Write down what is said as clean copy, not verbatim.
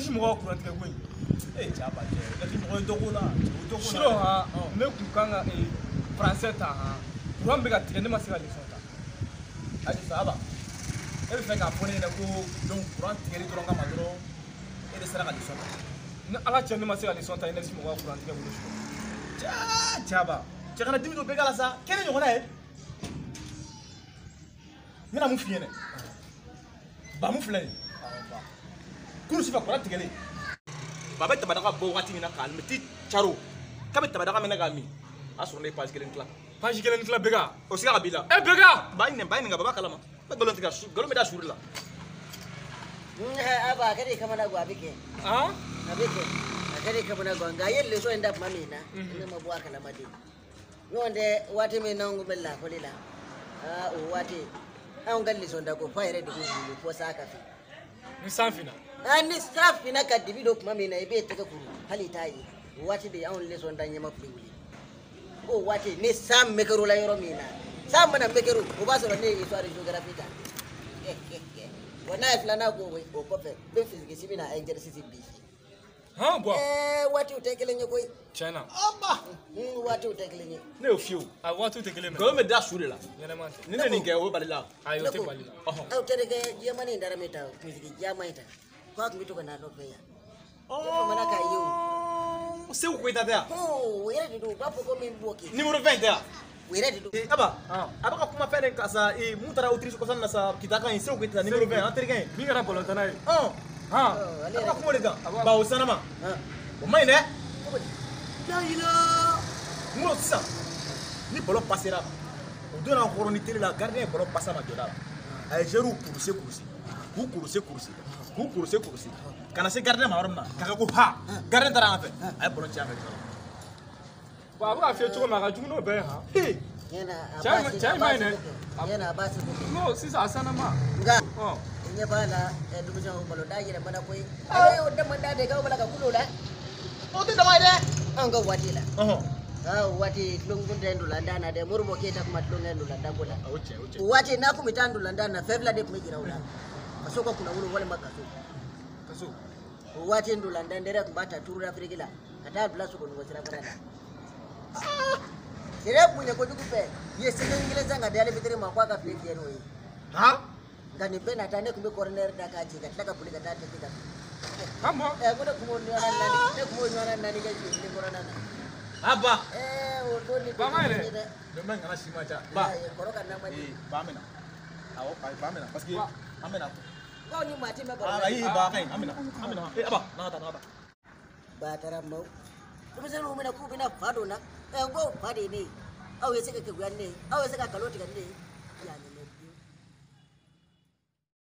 énergie mo ko rentrer ko eh chaba je la fi mo do ko shiro ha me ku kanga français ta ha courant be ka tigɛ ne ma se ka leçon ta aji saba e be fɛ ka fɔ ne ɲɛna ko donc courant tigɛli dɔrɔn kama dɔrɔn e de sera ka leçon ta ni ala cɛ ne ma se ka leçon ta énergie mo ko courant tigɛ bolo shiro chaba cɛ kana dimi dɔ bɛɛ k'a la sa kɛnɛ ɲɔgɔnna ye n bɛna mun f'i ɲɛna ba mun filɛ nin kuru si fɛ courant tigɛlen ba bɛ tabadaga bɔ waati min na k'a mɛti caro k'a bɛ tabadaga minɛ k'a min a sɔrɔ ne ye page kelen tila page kelen tila bɛga o siga ka b'i la bɛga ba ɲininka baba kalama bɛ nkalon tigɛ nkalon bɛ da suri la aba kadi kamana go abike abike kadi kamana go nga yelle so enda mamina ina mabwa kala madi nonde wati me nangu bella kolila o wati an galli so ndako fayre de ko ko saka fi ni sanfina ani safina kadibi do mamina ebe taka kuru hali tayi wati de an le so ndanye mafuli o wati ni sam mekero la yoro mina sam mana mekero o ba so ne histoire géographie ta wana fulana go we o kofe be physique simina exercice bi ha bo wati utekelenye koy china aba wati utekelenye ne o fiu a watu tekele me nkalon bɛ da suri la yelemante ni ne nin kɛ o bali la ayo te bali au tereke jamani ndara meta physique jamaita kwa kumito kana no peya mana ka yo Segu Koyita tɛ yan o yɛrɛ de do ba fɔ ko min boki numéro 20 tɛ yan yɛrɛ de do aba a bɛ ka kuma fɛn de kan sa mun taara autriche kɔsɔn na sa kita kan ye Segu Koyita numéro 20 an terikɛ ye min kɛra bɔlɔntana ye a bɛ ka kuma o de kan ba o sanama o man ɲi dɛ dayila n ko sisan ni ballon passera o donna hɔrɔn ni télé la gardien ye ballon passé a ma jɔda la a ye joueur kurusi k'u kurusi kana se gardien ma yɔrɔ min na k'a kɛ ko ha gardien taara an fɛ a ye ballon ci an fɛ bon a bɛ ka fiyɛ cogo min a ka jugu n'o bɛɛ ye han yana ma ɲi dɛ yana abasi non sisan a sanama nga nya bala dubuja balo da yɛrɛ mana koy ale o dama da de ka bala ka kulo la o tɛ dama ye dɛ an ka wati la wati lungun da ndula ndana de murbo ke ta kuma lungun ndula ndambola o cɛ wati na kuma ta ndula ndana febla de kuma jira wala kaso ko kuna wuro wala makaso kaso wati ndula ndandere kumbata turu afrika la kata bla so ko ngosira barana sire punya ko dukupe ye sene ingileza nga dale bitiri makwa ka fleki yeno yi ha ngani pena tane kumbe corner da ka ji kataka pulika tate tika kamo kuna kumoniona nani kumoniona nani ka ji ni corona na aba odoni ba mai ne le man kana si macha ba koroka na mani ba mena awo ba mena parce que amena ko ni mati me ai ba kai amena aba na ta ba taramo kuma sai mu na ku bina fado na go fadi ne aw ya saka ka gwanne aw ya saka kaloti ganne ya ne